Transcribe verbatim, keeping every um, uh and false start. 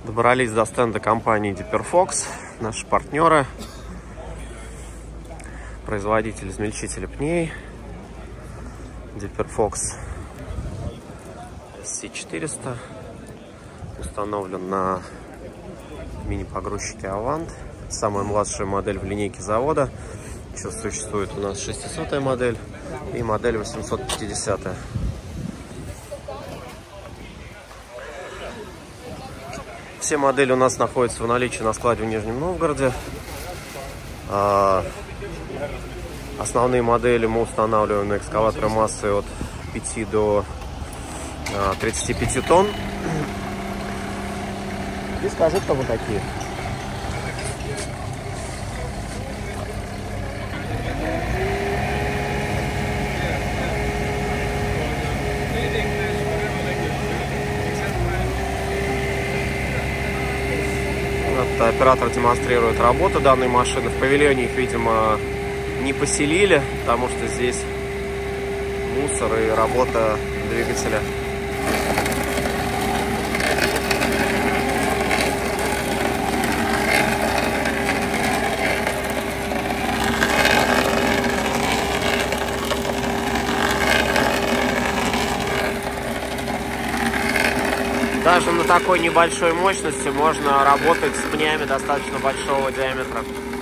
Добрались до стенда компании Диперфокс, наши партнеры, производитель измельчителя пней Диперфокс эс си четыреста, установлен на мини-погрузчике Avant. Самая младшая модель в линейке завода. Сейчас существует у нас шестисотая модель и модель восемьсот пятидесятая. Все модели у нас находятся в наличии на складе в Нижнем Новгороде. Основные модели мы устанавливаем на экскаваторы массой от пяти до тридцати пяти тонн. И скажи, кто вы такие. Вот, оператор демонстрирует работу данной машины. В павильоне их, видимо, не поселили, потому что здесь мусор и работа двигателя. Даже на такой небольшой мощности можно работать с пнями достаточно большого диаметра.